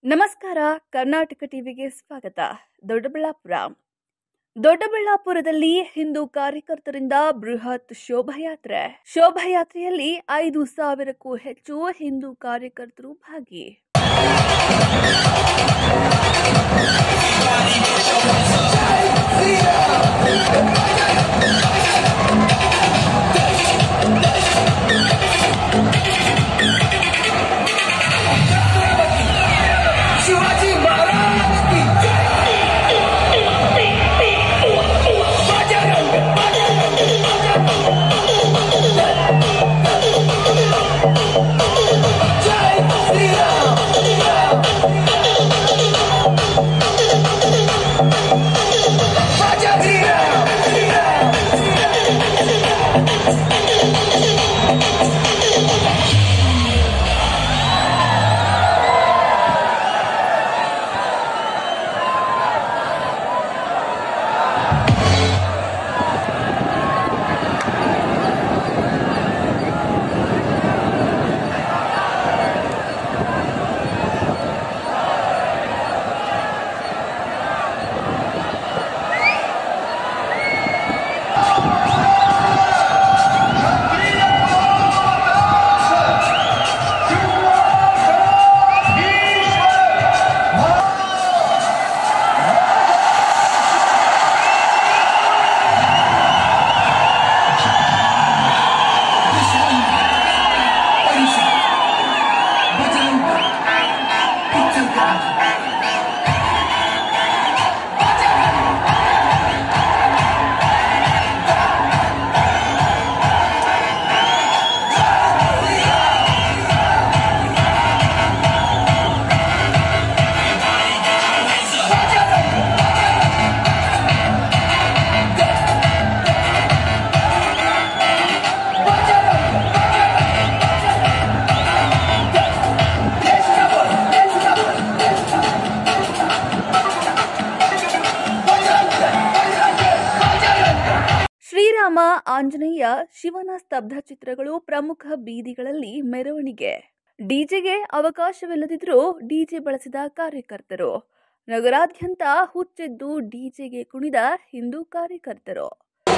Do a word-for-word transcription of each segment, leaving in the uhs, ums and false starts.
ನಮಸ್ಕಾರ. ಕರ್ನಾಟಕ ಟಿವಿಗೆ ಸ್ವಾಗತ. ದೊಡ್ಡಬಳ್ಳಾಪುರ ದೊಡ್ಡಬಳ್ಳಾಪುರದಲ್ಲಿ ಹಿಂದೂ ಕಾರ್ಯಕರ್ತರಿಂದ ಬೃಹತ್ ಶೋಭಾಯಾತ್ರೆ. ಶೋಭಾಯಾತ್ರೆಯಲ್ಲಿ ಐದು ಸಾವಿರಕ್ಕೂ ಹೆಚ್ಚು ಹಿಂದೂ ಕಾರ್ಯಕರ್ತರು ಭಾಗಿ. ಶ್ರೀರಾಮ, ಆಂಜನೇಯ, ಶಿವನ ಸ್ತಬ್ಧ ಚಿತ್ರಗಳು ಪ್ರಮುಖ ಬೀದಿಗಳಲ್ಲಿ ಮೆರವಣಿಗೆ. ಡಿಜೆಗೆ ಅವಕಾಶವಿಲ್ಲದಿದ್ದರೂ ಡಿಜೆ ಬಳಸಿದ ಕಾರ್ಯಕರ್ತರು. ನಗರಾದ್ಯಂತ ಹುಚ್ಚೆದ್ದು ಡಿಜೆಗೆ ಕುಣಿದ ಹಿಂದೂ ಕಾರ್ಯಕರ್ತರು.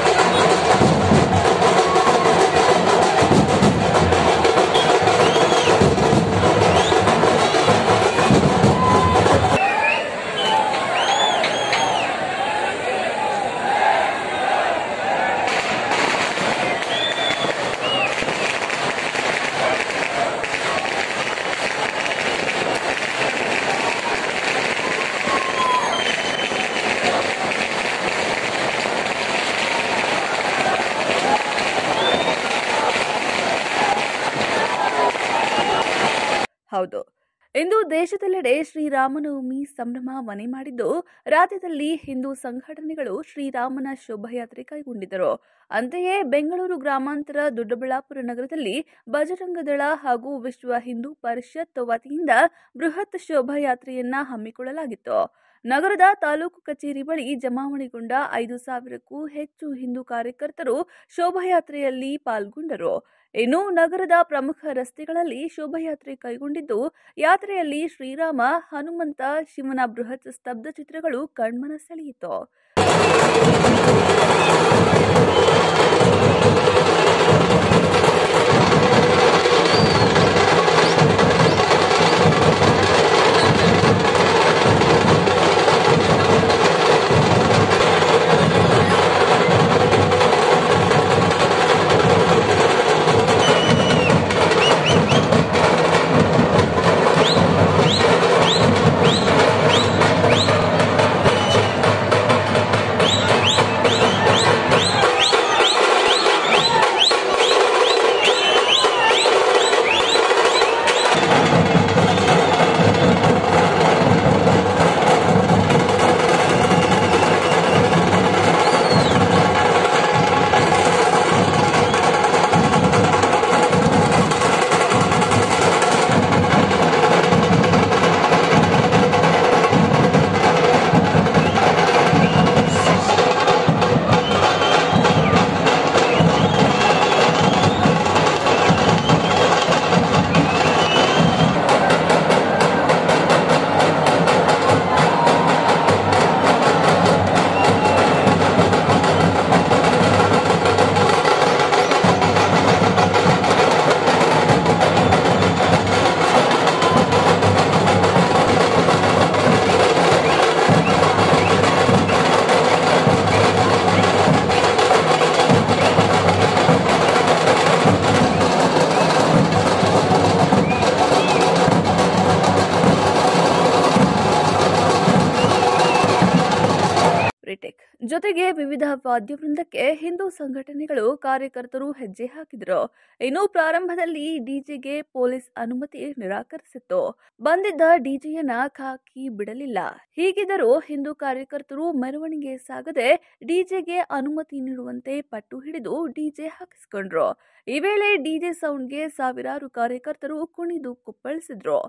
ಹೌದು, ಇಂದು ದೇಶದೆಲ್ಲೆಡೆ ಶ್ರೀರಾಮನವಮಿ ಸಂಭ್ರಮ ಮನೆ ಮಾಡಿದ್ದು, ರಾಜ್ಯದಲ್ಲಿ ಹಿಂದೂ ಸಂಘಟನೆಗಳು ಶ್ರೀರಾಮನ ಶೋಭಾಯಾತ್ರೆ ಕೈಗೊಂಡಿದ್ದರು. ಅಂತೆಯೇ ಬೆಂಗಳೂರು ಗ್ರಾಮಾಂತರ ದೊಡ್ಡಬಳ್ಳಾಪುರ ನಗರದಲ್ಲಿ ಬಜರಂಗದಳ ಹಾಗೂ ವಿಶ್ವ ಹಿಂದೂ ಪರಿಷತ್ ವತಿಯಿಂದ ಬೃಹತ್ ಶೋಭಾಯಾತ್ರೆಯನ್ನ ಹಮ್ಮಿಕೊಳ್ಳಲಾಗಿತ್ತು. ನಗರದ ತಾಲೂಕು ಕಚೇರಿ ಬಳಿ ಜಮಾವಣೆಗೊಂಡ ಐದು ಸಾವಿರಕ್ಕೂ ಹೆಚ್ಚು ಹಿಂದೂ ಕಾರ್ಯಕರ್ತರು ಶೋಭಾಯಾತ್ರೆಯಲ್ಲಿ ಪಾಲ್ಗೊಂಡರು. ಇನ್ನು ನಗರದ ಪ್ರಮುಖ ರಸ್ತೆಗಳಲ್ಲಿ ಶೋಭಾಯಾತ್ರೆ ಕೈಗೊಂಡಿದ್ದು, ಯಾತ್ರೆಯಲ್ಲಿ ಶ್ರೀರಾಮ, ಹನುಮಂತ, ಶಿವನ ಬೃಹತ್ ಸ್ತಬ್ಧ ಚಿತ್ರಗಳು ಕಣ್ಮನ ಸೆಳೆಯಿತು. ಜೊತೆಗೆ ವಿವಿಧ ವಾದ್ಯವೃಂದಕ್ಕೆ ಹಿಂದೂ ಸಂಘಟನೆಗಳು ಕಾರ್ಯಕರ್ತರು ಹೆಜ್ಜೆ ಹಾಕಿದರು. ಇನ್ನು ಪ್ರಾರಂಭದಲ್ಲಿ ಡಿಜೆಗೆ ಪೊಲೀಸ್ ಅನುಮತಿ ನಿರಾಕರಿಸಿತ್ತು. ಬಂದಿದ್ದ ಡಿಜೆಯನ್ನ ಹಾಕಿ ಬಿಡಲಿಲ್ಲ. ಹೀಗಿದ್ದರೂ ಹಿಂದೂ ಕಾರ್ಯಕರ್ತರು ಮೆರವಣಿಗೆ ಸಾಗದೆ ಡಿಜೆಗೆ ಅನುಮತಿ ನೀಡುವಂತೆ ಪಟ್ಟು ಹಿಡಿದು ಡಿಜೆ ಹಾಕಿಸಿಕೊಂಡ್ರು. ಈ ವೇಳೆ ಡಿಜೆ ಸೌಂಡ್ಗೆ ಸಾವಿರಾರು ಕಾರ್ಯಕರ್ತರು ಕುಣಿದು ಕುಪ್ಪಳಿಸಿದ್ರು.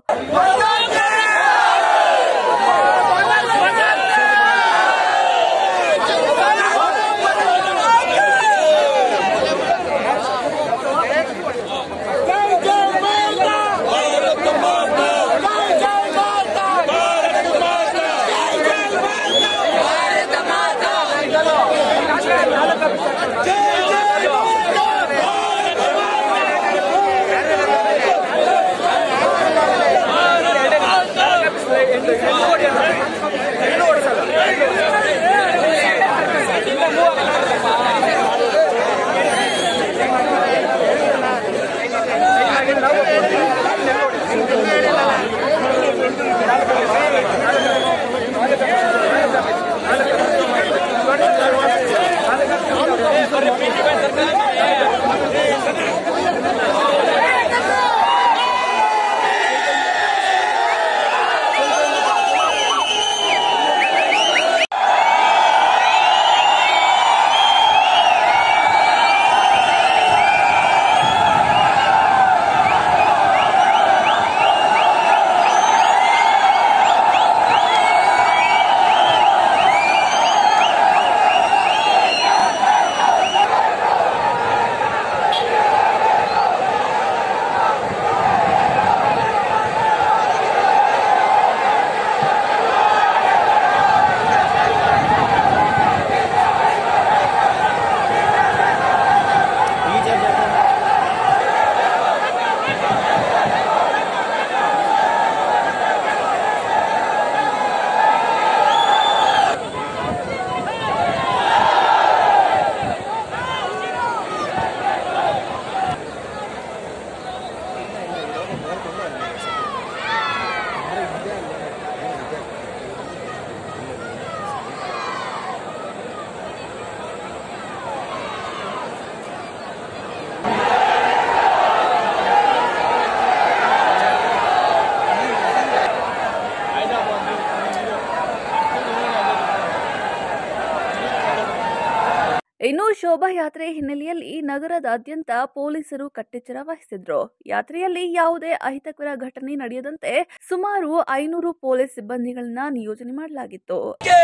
ಇನ್ನು ಶೋಭಾಯಾತ್ರೆ ಹಿನ್ನೆಲೆಯಲ್ಲಿ ನಗರದಾದ್ಯಂತ ಪೊಲೀಸರು ಕಟ್ಟೆಚ್ಚರ ವಹಿಸಿದ್ರು. ಯಾತ್ರೆಯಲ್ಲಿ ಯಾವುದೇ ಅಹಿತಕರ ಘಟನೆ ನಡೆಯದಂತೆ ಸುಮಾರು ಐನೂರು ಪೊಲೀಸ್ ಸಿಬ್ಬಂದಿಗಳನ್ನ ನಿಯೋಜನೆ ಮಾಡಲಾಗಿತ್ತು.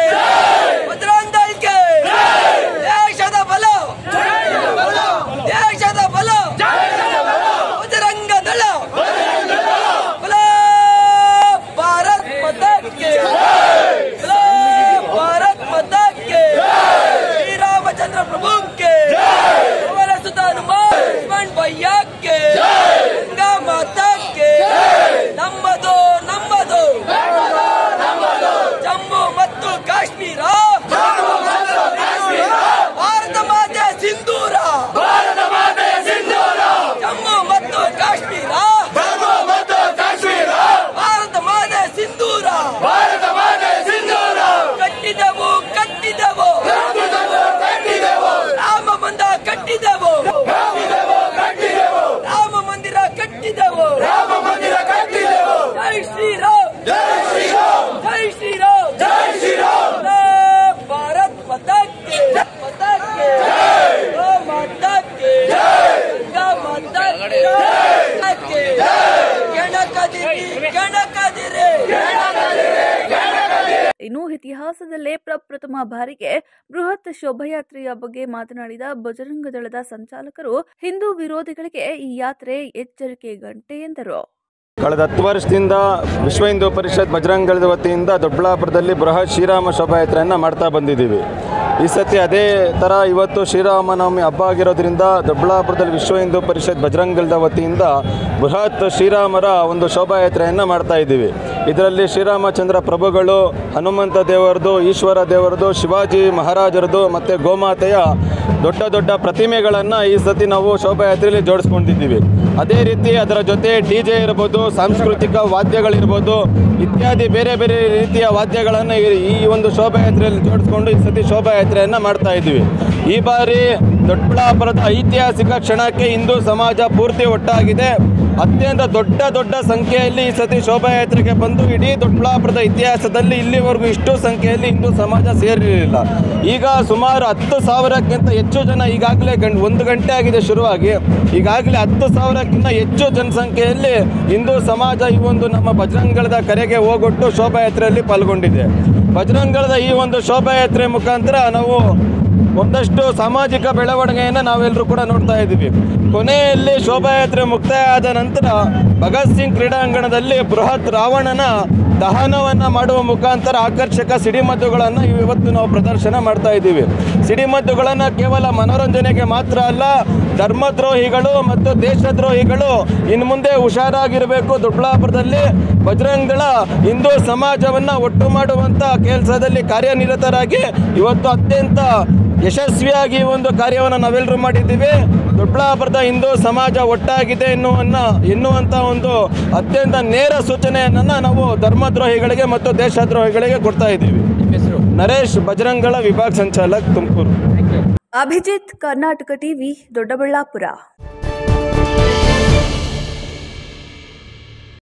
ಇನ್ನು ಇತಿಹಾಸದಲ್ಲೇ ಪ್ರಪ್ರಥಮ ಬಾರಿಗೆ ಬೃಹತ್ ಶೋಭಾಯಾತ್ರೆಯ ಬಗ್ಗೆ ಮಾತನಾಡಿದ ಬಜರಂಗ ದಳದ ಸಂಚಾಲಕರು ಹಿಂದೂ ವಿರೋಧಿಗಳಿಗೆ ಈ ಯಾತ್ರೆ ಎಚ್ಚರಿಕೆ ಗಂಟೆ ಎಂದರು. ಕಳೆದ ಹತ್ತು ವರ್ಷದಿಂದ ವಿಶ್ವ ಹಿಂದೂ ಪರಿಷತ್ ಬಜರಂಗ ದಳದ ವತಿಯಿಂದ ದೊಡ್ಡಬಳ್ಳಾಪುರದಲ್ಲಿ ಬೃಹತ್ ಶ್ರೀರಾಮ ಶೋಭಾಯಾತ್ರೆಯನ್ನು ಮಾಡ್ತಾ ಬಂದಿದ್ದೀವಿ. ಈ ಸತಿ ಅದೇ ಥರ ಇವತ್ತು ಶ್ರೀರಾಮನವಮಿ ಹಬ್ಬ ಆಗಿರೋದ್ರಿಂದ ದೊಡ್ಡಬಳ್ಳಾಪುರದಲ್ಲಿ ವಿಶ್ವ ಹಿಂದೂ ಪರಿಷತ್ ಬಜರಂಗ ದಳದ ವತಿಯಿಂದ ಬೃಹತ್ ಶ್ರೀರಾಮರ ಒಂದು ಶೋಭಾಯಾತ್ರೆಯನ್ನು ಮಾಡ್ತಾ ಇದ್ದೀವಿ. ಇದರಲ್ಲಿ ಶ್ರೀರಾಮಚಂದ್ರ ಪ್ರಭುಗಳು, ಹನುಮಂತ ದೇವರದು, ಈಶ್ವರ ದೇವರದು, ಶಿವಾಜಿ ಮಹಾರಾಜರದು ಮತ್ತು ಗೋಮಾತೆಯ ದೊಡ್ಡ ದೊಡ್ಡ ಪ್ರತಿಮೆಗಳನ್ನು ಈ ಸತಿ ನಾವು ಶೋಭಾಯಾತ್ರೆಯಲ್ಲಿ ಜೋಡಿಸ್ಕೊಂಡಿದ್ದೀವಿ. ಅದೇ ರೀತಿ ಅದರ ಜೊತೆ ಡಿ ಜೆ ಇರ್ಬೋದು, ಸಾಂಸ್ಕೃತಿಕ ವಾದ್ಯಗಳಿರ್ಬೋದು, ಇತ್ಯಾದಿ ಬೇರೆ ಬೇರೆ ರೀತಿಯ ವಾದ್ಯಗಳನ್ನು ಈ ಒಂದು ಶೋಭಾಯಾತ್ರೆಯಲ್ಲಿ ಜೋಡಿಸ್ಕೊಂಡು ಈ ಸತಿ ಶೋಭಾಯಾತ್ರೆಯನ್ನು ಮಾಡ್ತಾ ಇದ್ವಿ. ಈ ಬಾರಿ ದೊಡ್ಡಬಳ್ಳಾಪುರದ ಐತಿಹಾಸಿಕ ಕ್ಷಣಕ್ಕೆ ಹಿಂದೂ ಸಮಾಜ ಪೂರ್ತಿ ಒಟ್ಟಾಗಿದೆ. ಅತ್ಯಂತ ದೊಡ್ಡ ದೊಡ್ಡ ಸಂಖ್ಯೆಯಲ್ಲಿ ಈ ಸತಿ ಶೋಭಾಯಾತ್ರೆಗೆ ಬಂದು ಇಡೀ ದೊಡ್ಡಬಳ್ಳಾಪುರದ ಇತಿಹಾಸದಲ್ಲಿ ಇಲ್ಲಿವರೆಗೂ ಇಷ್ಟು ಸಂಖ್ಯೆಯಲ್ಲಿ ಹಿಂದೂ ಸಮಾಜ ಸೇರಿರಲಿಲ್ಲ. ಈಗ ಸುಮಾರು ಹತ್ತು ಸಾವಿರಕ್ಕಿಂತ ಹೆಚ್ಚು ಜನ ಈಗಾಗಲೇ ಗಂ ಒಂದು ಗಂಟೆ ಆಗಿದೆ ಶುರುವಾಗಿ, ಈಗಾಗಲೇ ಹತ್ತು ಸಾವಿರಕ್ಕಿಂತ ಹೆಚ್ಚು ಜನಸಂಖ್ಯೆಯಲ್ಲಿ ಹಿಂದೂ ಸಮಾಜ ಈ ಒಂದು ನಮ್ಮ ಬಜರಂಗದಳದ ಕರೆಗೆ ಹೋಗೊಟ್ಟು ಶೋಭಾಯಾತ್ರೆಯಲ್ಲಿ ಪಾಲ್ಗೊಂಡಿದೆ. ಬಜರಂಗದಳದ ಈ ಒಂದು ಶೋಭಾಯಾತ್ರೆ ಮುಖಾಂತರ ನಾವು ಒಂದಷ್ಟು ಸಾಮಾಜಿಕ ಬೆಳವಣಿಗೆಯನ್ನು ನಾವೆಲ್ಲರೂ ಕೂಡ ನೋಡ್ತಾ ಇದ್ದೀವಿ. ಕೊನೆಯಲ್ಲಿ ಶೋಭಾಯಾತ್ರೆ ಮುಕ್ತಾಯ ಆದ ನಂತರ ಭಗತ್ ಸಿಂಗ್ ಕ್ರೀಡಾಂಗಣದಲ್ಲಿ ಬೃಹತ್ ರಾವಣನ ದಹನವನ್ನು ಮಾಡುವ ಮುಖಾಂತರ ಆಕರ್ಷಕ ಸಿಡಿಮದ್ದುಗಳನ್ನು ಇವತ್ತು ನಾವು ಪ್ರದರ್ಶನ ಮಾಡ್ತಾ ಇದ್ದೀವಿ. ಸಿಡಿಮದ್ದುಗಳನ್ನು ಕೇವಲ ಮನೋರಂಜನೆಗೆ ಮಾತ್ರ ಅಲ್ಲ, ಧರ್ಮದ್ರೋಹಿಗಳು ಮತ್ತು ದೇಶದ್ರೋಹಿಗಳು ಇನ್ನು ಮುಂದೆ ಹುಷಾರಾಗಿರಬೇಕು. ದೊಡ್ಡಬಳ್ಳಾಪುರದಲ್ಲಿ ಬಜರಂಗದಳ ಹಿಂದೂ ಸಮಾಜವನ್ನು ಒಟ್ಟು ಮಾಡುವಂಥ ಕೆಲಸದಲ್ಲಿ ಕಾರ್ಯನಿರತರಾಗಿ ಇವತ್ತು ಅತ್ಯಂತ ಯಶಸ್ವಿಯಾಗಿ ಒಂದು ಕಾರ್ಯವನ್ನು ನಾವೆಲ್ಲರೂ ಮಾಡಿದ್ದೀವಿ. ದೊಡ್ಡಬಳ್ಳಾಪುರದ ಹಿಂದೂ ಸಮಾಜ ಒಟ್ಟಾಗಿದೆ ಎನ್ನುವನ್ನ ಎನ್ನುವಂಥ ಒಂದು ಅತ್ಯಂತ ನೇರ ಸೂಚನೆಯನ್ನು ನಾವು ಧರ್ಮದ್ರೋಹಿಗಳಿಗೆ ಮತ್ತು ದೇಶದ್ರೋಹಿಗಳಿಗೆ ಕೊಡ್ತಾ ಇದ್ದೀವಿ. ನರೇಶ್, ಬಜರಂಗದಳ ವಿಭಾಗ ಸಂಚಾಲಕ್, ತುಮಕೂರು. ಅಭಿಜಿತ್, ಕರ್ನಾಟಕ ಟಿವಿ, ದೊಡ್ಡಬಳ್ಳಾಪುರ.